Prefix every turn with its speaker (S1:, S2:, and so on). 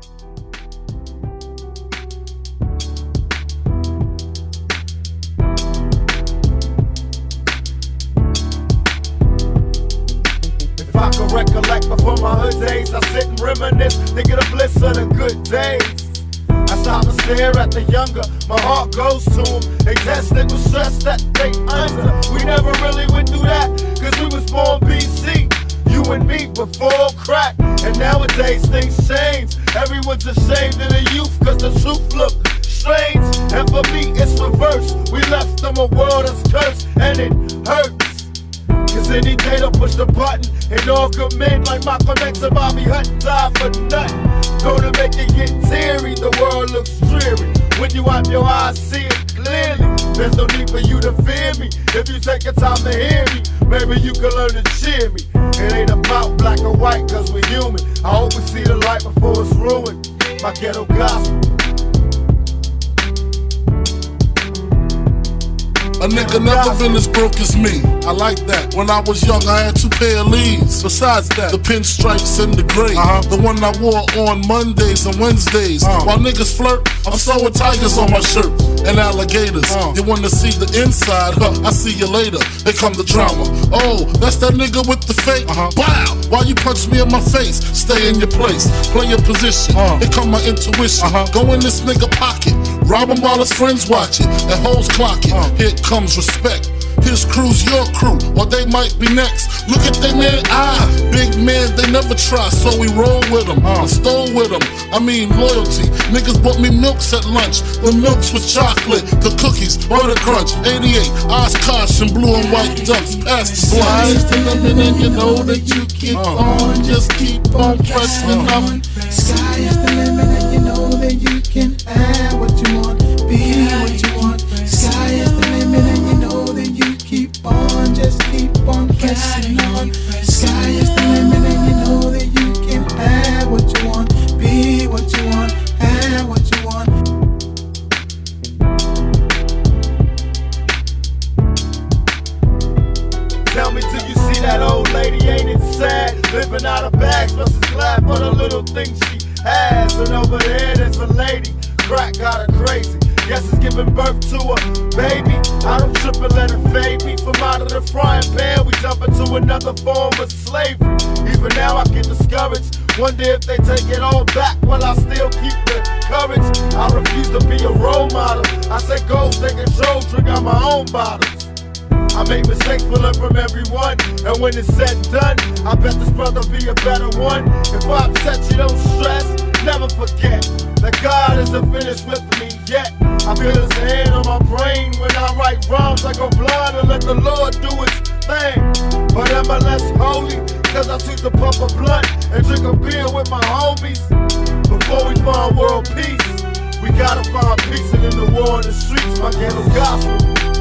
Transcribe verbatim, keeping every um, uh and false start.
S1: If I could recollect before my hood days, I sit and reminisce, think of the bliss of the good days. I stop and stare at the younger, my heart goes to them. They tested with stress that they under. We never really went through that, cause we was born B C. You and me before crack, and nowadays things change. Everyone's ashamed of the youth, cause the truth look strange. And for me it's reverse, we left them a world that's cursed, and it hurts. Cause any day they'll push the button, and all good men like Malcolm X and Bobby Hutton die for nothing. Gonna make it get teary, the world looks dreary. When you have your eyes, see it clearly. There's no need for you to fear me. If you take your time to hear me, maybe you can learn to cheer me. It ain't about black or white, cause we're human. I hope we see the light before it's ruined. My ghetto gospel.
S2: A nigga never been as broke as me. I like that. When I was young, I had two pair of leaves. Besides that, the pinstripes and the gray. Uh-huh. The one I wore on Mondays and Wednesdays. Uh-huh. While niggas flirt, I'm sewing tigers on my shirt and alligators. Uh-huh. You wanna see the inside? Huh, I see you later. Here come the drama. Oh, that's that nigga with the fake. Uh-huh. Wow, why you punch me in my face? Stay in your place, play your position. Uh-huh. Here come my intuition. Uh-huh. Go in this nigga pocket, rob him while his friends watch it, and hoes clock it. Uh-huh. Here comes respect. His crew's your crew, or they might be next. Look at they man eye. Big man, they never try, so we roll with them. I stole with them, I mean loyalty. Niggas bought me milks at lunch. The milks with chocolate, the cookies, butter crunch. eighty-eight, Oshkosh and blue and white ducks. Pass the slice. Sky's the limit and you know that you keep uh. on. Just keep on pressing uh. up.
S3: Sky is the limit and you know that you can have what you want, be what you want. Sky is the limit and you know that you keep on, just keep on pressing on. Sky is the limit and you know that you can have what you want, be what you want, have what you want.
S1: Tell me, do you see that old lady? Ain't it sad? Living out of bags, versus glad for the little things she has. And over there, there's a lady, crack got her crazy. Guess it's giving birth to a baby. I don't trip and let it fade me. From out of the frying pan, we jump into another form of slavery. Even now I get discouraged. Wonder if they take it all back, will I still keep the courage? I refuse to be a role model. I say go, take control, drink out my own bottles. I make mistakes, but learn from everyone. And when it's said and done, I bet this brother be a better one. If I upset you, don't stress, never forget that God isn't finished with me yet. I feel his hand on my brain when I write rhymes. I go blind and let the Lord do his thing. But am I less holy? Cause I took the pump of blood and drink a beer with my homies. Before we find world peace, we gotta find peace, and in the war in the streets, my ghetto gospel.